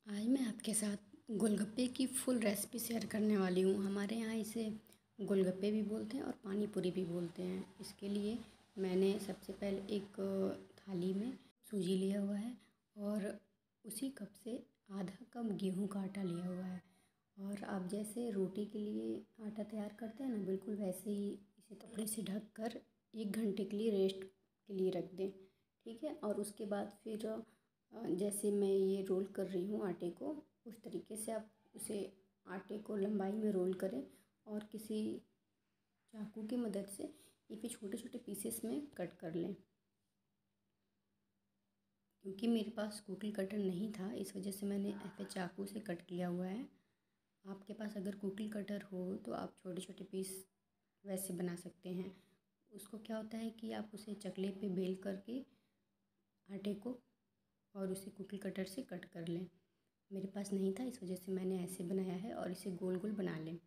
आज मैं आपके साथ गोलगप्पे की फुल रेसिपी शेयर करने वाली हूँ। हमारे यहाँ इसे गोलगप्पे भी बोलते हैं और पानी पूरी भी बोलते हैं। इसके लिए मैंने सबसे पहले एक थाली में सूजी लिया हुआ है और उसी कप से आधा कप गेहूं का आटा लिया हुआ है। और आप जैसे रोटी के लिए आटा तैयार करते हैं ना, बिल्कुल वैसे ही इसे कपड़े से ढक कर 1 घंटे के लिए रेस्ट के लिए रख दें। ठीक है। और उसके बाद फिर जैसे मैं ये रोल कर रही हूँ आटे को, उस तरीके से आप उसे आटे को लंबाई में रोल करें और किसी चाकू की मदद से इसे छोटे छोटे पीसेस में कट कर लें। क्योंकि मेरे पास कुकी कटर नहीं था, इस वजह से मैंने ऐसे चाकू से कट किया हुआ है। आपके पास अगर कुकी कटर हो तो आप छोटे छोटे पीस वैसे बना सकते हैं। उसको क्या होता है कि आप उसे चकले पे बेल करके आटे को और उसे कुकी कटर से कट कर लें। मेरे पास नहीं था, इस वजह से मैंने ऐसे बनाया है। और इसे गोल गोल बना लें।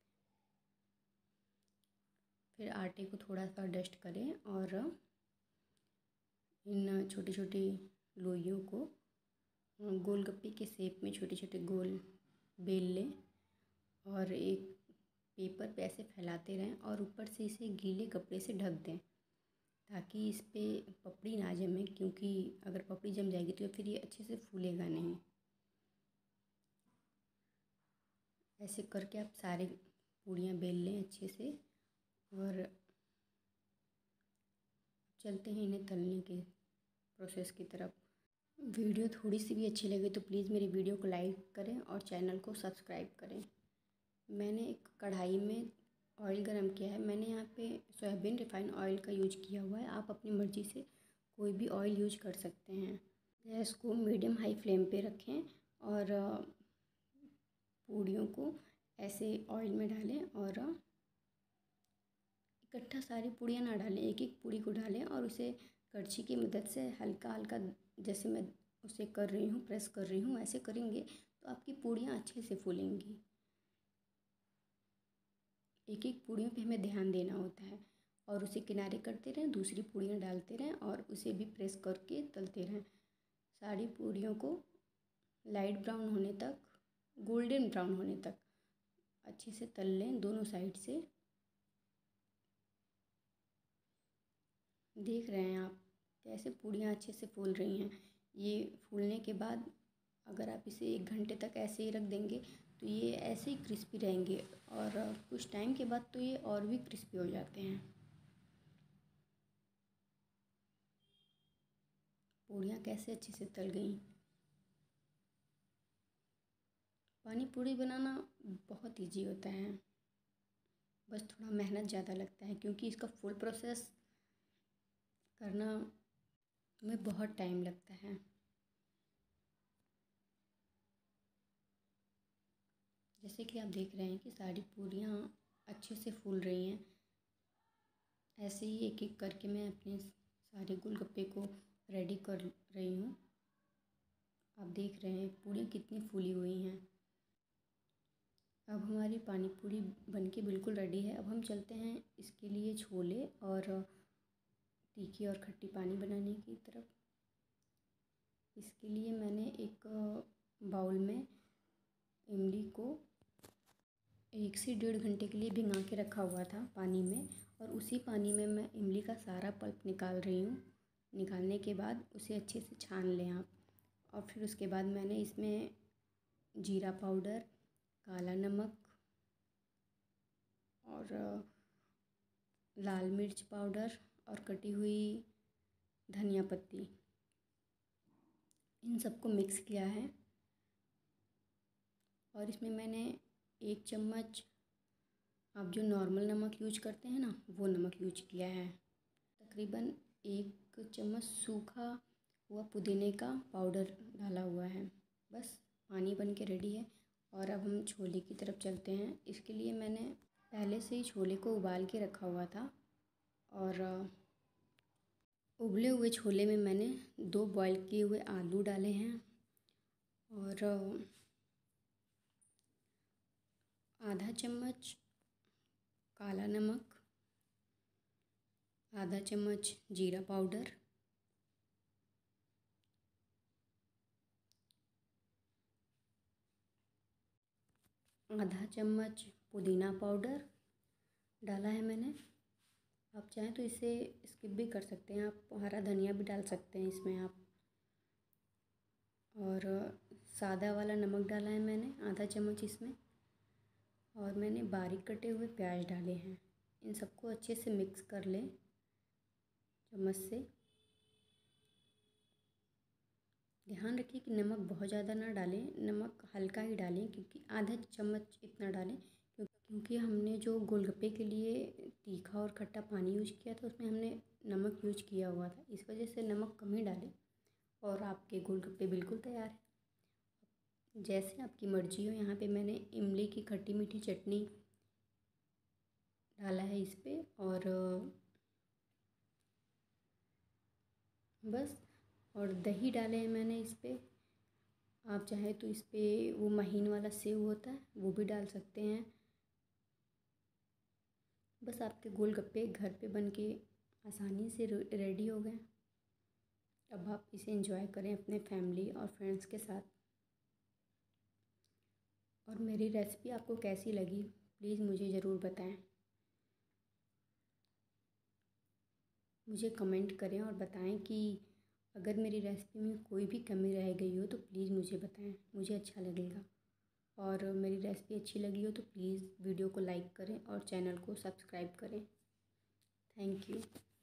फिर आटे को थोड़ा सा डस्ट करें और इन छोटी छोटी लोइयों को गोलगप्पे के शेप में छोटे छोटे गोल बेल लें और एक पेपर पे ऐसे फैलाते रहें और ऊपर से इसे गीले कपड़े से ढक दें ताकि इस पर पपड़ी ना जमे, क्योंकि अगर पपड़ी जम जाएगी तो फिर ये अच्छे से फूलेगा नहीं। ऐसे करके आप सारे पूड़ियाँ बेल लें अच्छे से और चलते हैं इन्हें तलने के प्रोसेस की तरफ। वीडियो थोड़ी सी भी अच्छी लगे तो प्लीज़ मेरी वीडियो को लाइक करें और चैनल को सब्सक्राइब करें। मैंने एक कढ़ाई में ऑयल गरम किया है। मैंने यहाँ पे सोयाबीन रिफाइंड ऑयल का यूज किया हुआ है। आप अपनी मर्ज़ी से कोई भी ऑयल यूज कर सकते हैं। गैस को मीडियम हाई फ्लेम पे रखें और पूड़ियों को ऐसे ऑयल में डालें और इकट्ठा सारी पूड़ियाँ ना डालें, एक एक पूड़ी को डालें और उसे करछी की मदद से हल्का हल्का, जैसे मैं उसे कर रही हूँ, प्रेस कर रही हूँ, ऐसे करेंगे तो आपकी पूड़ियाँ अच्छे से फूलेंगी। एक एक पूड़ियों पे हमें ध्यान देना होता है और उसे किनारे करते रहें, दूसरी पूड़ियाँ डालते रहें और उसे भी प्रेस करके तलते रहें। सारी पूड़ियों को लाइट ब्राउन होने तक, गोल्डन ब्राउन होने तक अच्छे से तल लें दोनों साइड से। देख रहे हैं आप कैसे पूड़ियाँ अच्छे से फूल रही हैं। ये फूलने के बाद अगर आप इसे 1 घंटे तक ऐसे ही रख देंगे तो ये ऐसे ही क्रिस्पी रहेंगे और कुछ टाइम के बाद तो ये और भी क्रिस्पी हो जाते हैं। पूड़ियाँ कैसे अच्छे से तल गई। पानी पूड़ी बनाना बहुत इजी होता है, बस थोड़ा मेहनत ज़्यादा लगता है क्योंकि इसका फुल प्रोसेस करना में बहुत टाइम लगता है। जैसे कि आप देख रहे हैं कि सारी पूड़ियाँ अच्छे से फूल रही हैं। ऐसे ही एक एक करके मैं अपने सारे गोलगप्पे को रेडी कर रही हूँ। आप देख रहे हैं पूड़ियाँ कितनी फूली हुई हैं। अब हमारी पानी पूरी बनके बिल्कुल रेडी है। अब हम चलते हैं इसके लिए छोले और तीखी और खट्टी पानी बनाने की तरफ। इसके लिए मैंने एक बाउल में इमली को 1 से 1.5 घंटे के लिए भिंगा के रखा हुआ था पानी में, और उसी पानी में मैं इमली का सारा पल्प निकाल रही हूँ। निकालने के बाद उसे अच्छे से छान लें आप। और फिर उसके बाद मैंने इसमें जीरा पाउडर, काला नमक और लाल मिर्च पाउडर और कटी हुई धनिया पत्ती, इन सबको मिक्स किया है। और इसमें मैंने 1 चम्मच, आप जो नॉर्मल नमक यूज करते हैं ना, वो नमक यूज किया है। तकरीबन 1 चम्मच सूखा हुआ पुदीने का पाउडर डाला हुआ है। बस पानी बन के रेडी है। और अब हम छोले की तरफ चलते हैं। इसके लिए मैंने पहले से ही छोले को उबाल के रखा हुआ था और उबले हुए छोले में मैंने 2 बॉईल किए हुए आलू डाले हैं और आधा चम्मच काला नमक, आधा चम्मच जीरा पाउडर, आधा चम्मच पुदीना पाउडर डाला है मैंने। आप चाहें तो इसे स्किप भी कर सकते हैं, आप हरा धनिया भी डाल सकते हैं इसमें आप। और सादा वाला नमक डाला है मैंने आधा चम्मच इसमें। और मैंने बारीक कटे हुए प्याज डाले हैं। इन सबको अच्छे से मिक्स कर लें चम्मच से। ध्यान रखिए कि नमक बहुत ज़्यादा ना डालें, नमक हल्का ही डालें, क्योंकि आधा चम्मच इतना डालें क्योंकि हमने जो गोलगप्पे के लिए तीखा और खट्टा पानी यूज किया था उसमें हमने नमक यूज किया हुआ था, इस वजह से नमक कम ही डालें और आपके गोलगप्पे बिल्कुल तैयार है। जैसे आपकी मर्ज़ी हो। यहाँ पे मैंने इमली की खट्टी मीठी चटनी डाला है इस पर, और बस। और दही डाले हैं मैंने इस पर। आप चाहे तो इस पर वो महीन वाला सेव होता है वो भी डाल सकते हैं। बस आपके गोलगप्पे घर पे बन के आसानी से रेडी हो गए। अब आप इसे एंजॉय करें अपने फैमिली और फ्रेंड्स के साथ। और मेरी रेसिपी आपको कैसी लगी प्लीज़ मुझे ज़रूर बताएं। मुझे कमेंट करें और बताएं कि अगर मेरी रेसिपी में कोई भी कमी रह गई हो तो प्लीज़ मुझे बताएं, मुझे अच्छा लगेगा। और मेरी रेसिपी अच्छी लगी हो तो प्लीज़ वीडियो को लाइक करें और चैनल को सब्सक्राइब करें। Thank you.